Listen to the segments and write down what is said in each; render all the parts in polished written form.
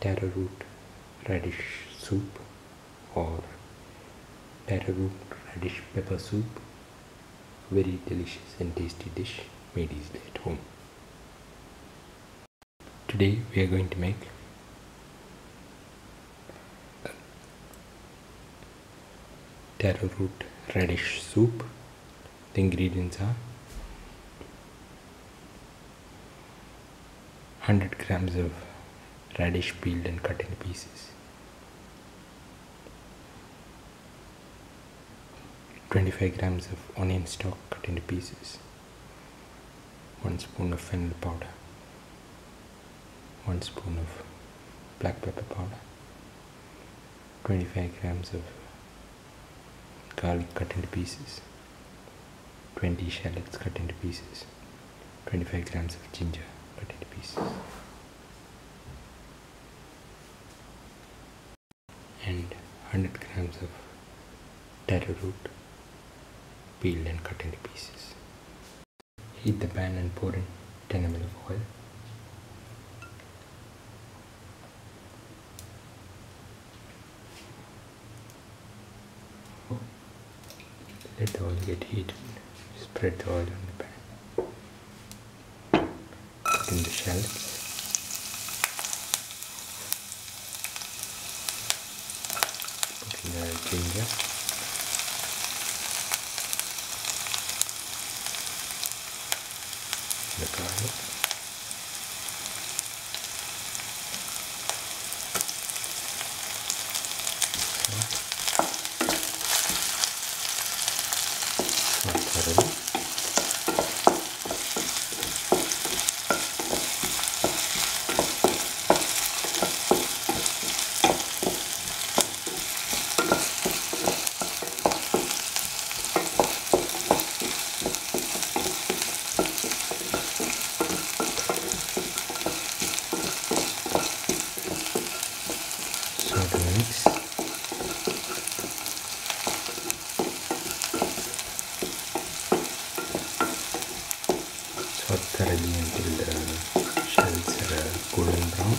Taro Root Radish Soup or Taro Root Radish Pepper Soup. Very delicious and tasty dish made easily at home. Today we are going to make Taro Root Radish Soup. The ingredients are 100 grams of radish peeled and cut into pieces, 25 grams of onion stalk cut into pieces, 1 spoon of fennel powder, 1 spoon of black pepper powder, 25 grams of garlic cut into pieces, 20 shallots cut into pieces, 25 grams of ginger cut into pieces, and 100 grams of taro root peeled and cut into pieces. Heat the pan and pour in 10 ml of oil. Let the oil get heated. Spread the oil on the pan. Put in the shallots. Put in the ginger. The garlic. Mix. Saute thoroughly until the shells are golden brown.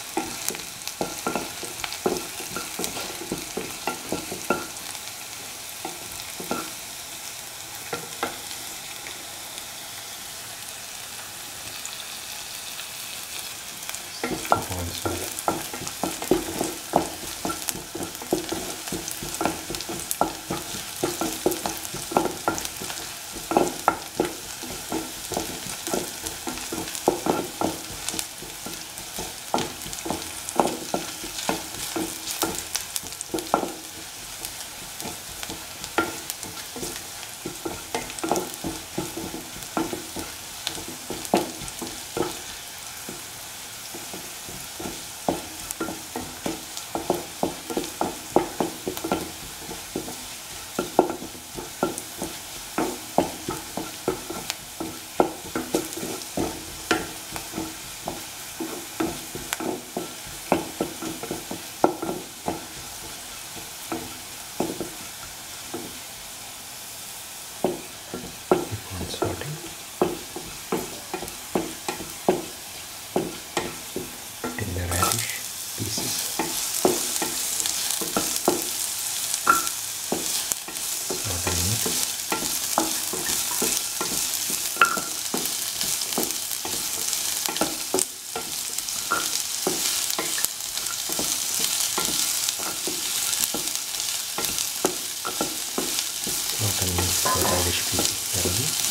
Radish pieces.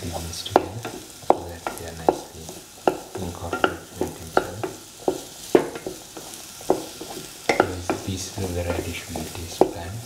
ingredients together so that they are nicely incorporated into each other. Otherwise the pieces of the radish will taste bland.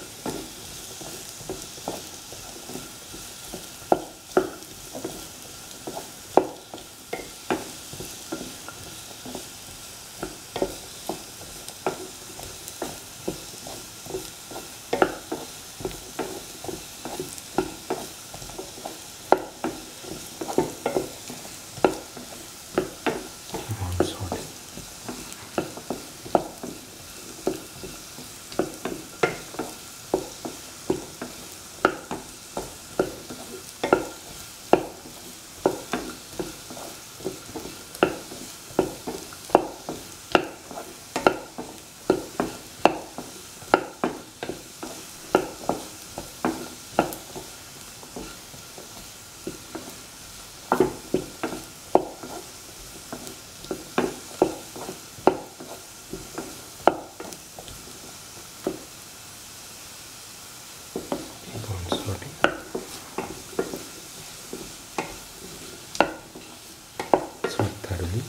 Thoroughly.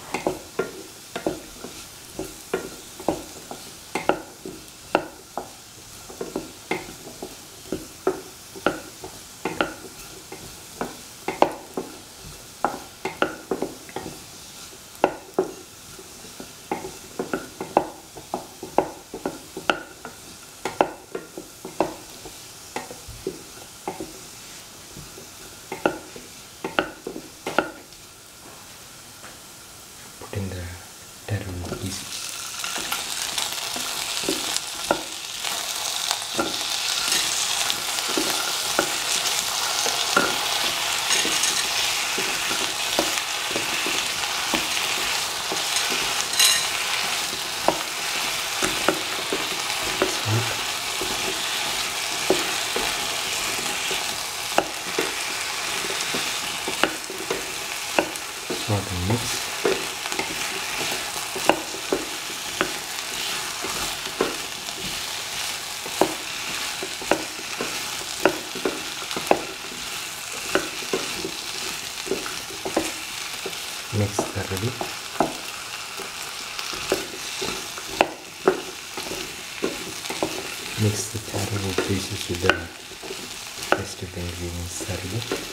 Put in the taro root pieces. Salt and mix. Mix thoroughly. Mix the taro root pieces with the rest of the ingredients thoroughly.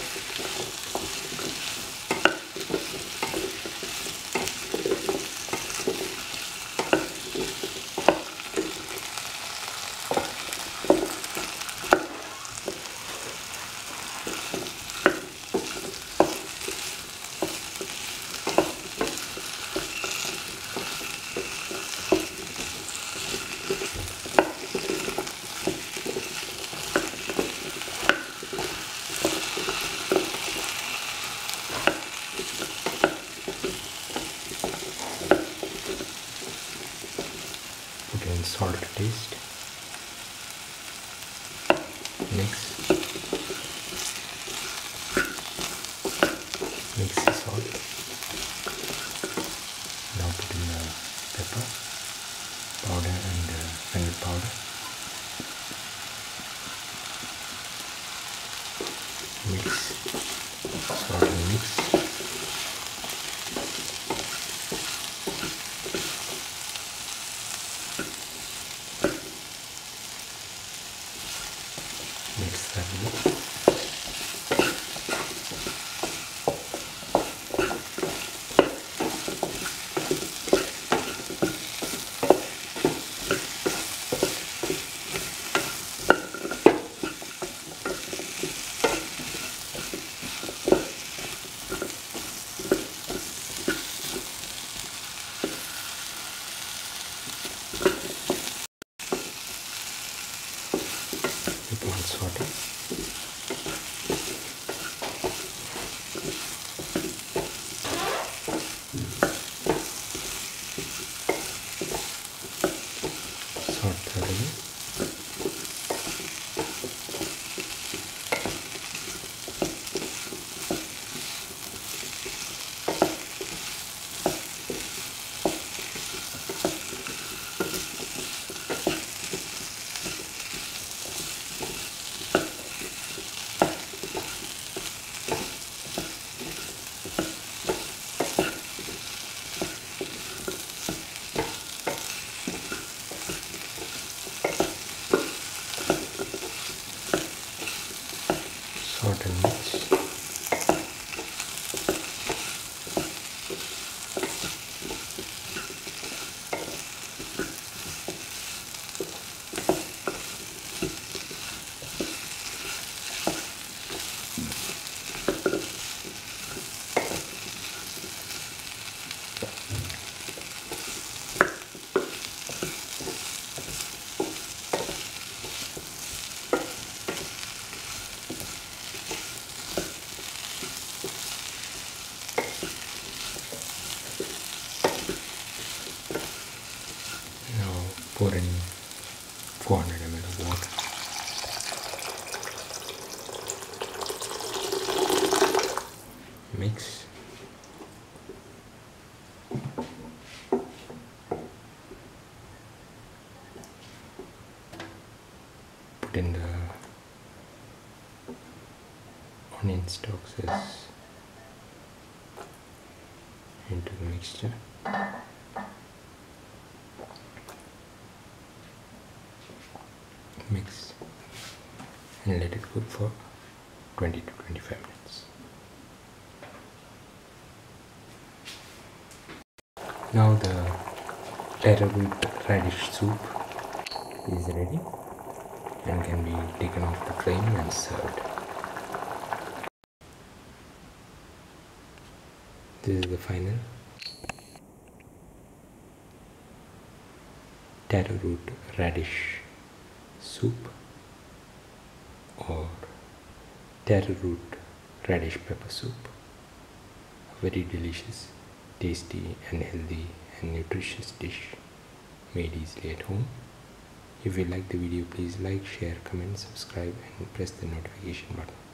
Put in salt to taste. Mix the salt. Now put in the pepper powder and fennel powder. Mix, salt and mix. Mix thoroughly. Salt and mix. Pour in 400 ml of water. Mix. Put in the onion stalks into the mixture. Mix and let it cook for 20 to 25 minutes. Now the Taro Root Radish Soup is ready and can be taken off the flame and served. This is the final Taro Root Radish Soup or Taro Root Radish Pepper Soup. A very delicious, tasty and healthy and nutritious dish made easily at home. If you like the video, please like, share, comment, subscribe and press the notification button.